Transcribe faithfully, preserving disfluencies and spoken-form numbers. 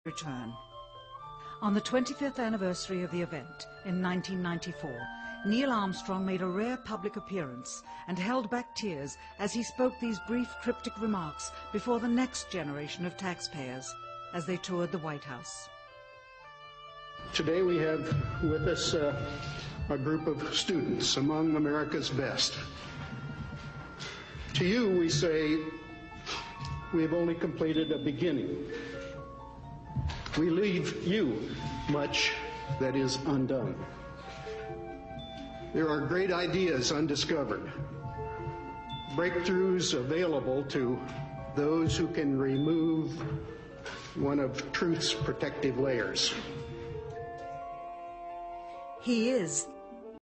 return. On the twenty-fifth anniversary of the event in nineteen ninety-four, Neil Armstrong made a rare public appearance and held back tears as he spoke these brief cryptic remarks before the next generation of taxpayers as they toured the White House. Today we have with us uh, a group of students among America's best. To you we say, we have only completed a beginning. We leave you much that is undone. There are great ideas undiscovered, breakthroughs available to those who can remove one of truth's protective layers. He is